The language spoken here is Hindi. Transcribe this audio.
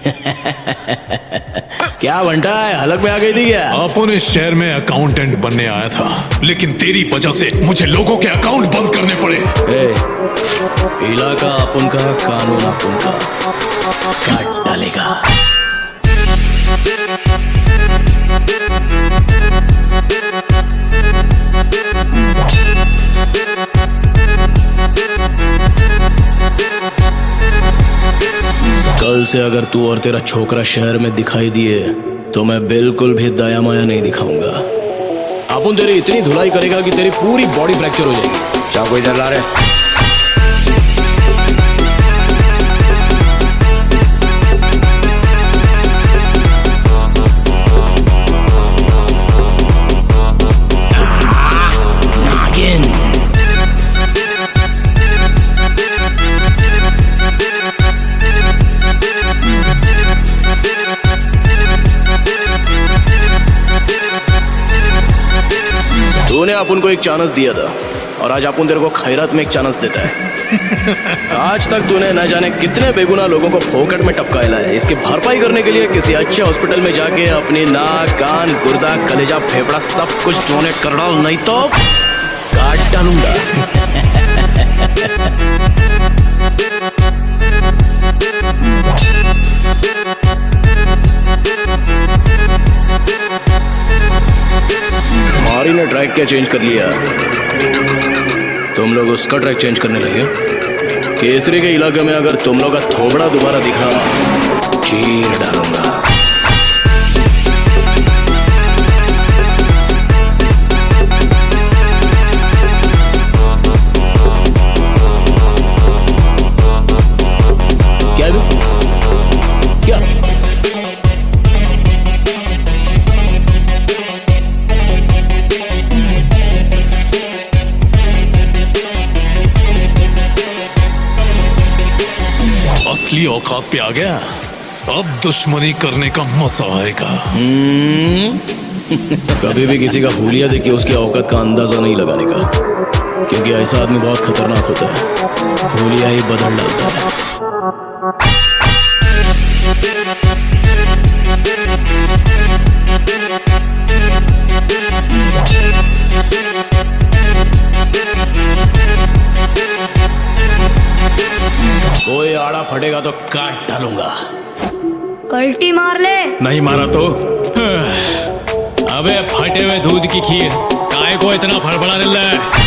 क्या बंटा है, हलक में आ गई थी क्या? अपन इस शहर में अकाउंटेंट बनने आया था, लेकिन तेरी वजह से मुझे लोगों के अकाउंट बंद करने पड़े। इलाका अपन का, कानून अपन का, काट डालेगा। कल से अगर तू और तेरा छोकरा शहर में दिखाई दिए तो मैं बिल्कुल भी दया माया नहीं दिखाऊंगा। अपन तेरी इतनी धुलाई करेगा कि तेरी पूरी बॉडी फ्रैक्चर हो जाएगी। चाकू इधर ला रहे। तूने अपन को एक चांस दिया था और आज अपन तेरे को खैरात में एक चांस देता है। आज तक तूने न जाने कितने बेगुनाह लोगों को फोकट में टपकाया है। इसकी भरपाई करने के लिए किसी अच्छे हॉस्पिटल में जाके अपनी नाक, कान, गुर्दा, कलेजा, फेफड़ा सब कुछ डोनेट कर डाल, नहीं तो काट डालूंगा। मारी ने ट्रैक क्या चेंज कर लिया? तुम लोग उसका ट्रैक चेंज करने लगे? केसरी के इलाके में अगर तुम लोग का थोबड़ा दोबारा दिखा, चीर डालूंगा। क्या असली औकात पे आ गया, अब दुश्मनी करने का मजा आएगा। कभी भी किसी का हुलिया देख के उसकी औकात का अंदाजा नहीं लगाने का, क्योंकि ऐसा आदमी बहुत खतरनाक होता है। हुलिया ही बदल डालता है। कोई आड़ा फटेगा तो काट डालूंगा। कल्टी मार ले। नहीं मारा तो? अबे फटे हुए दूध की खीर, काय को इतना फड़फड़ा रहा है?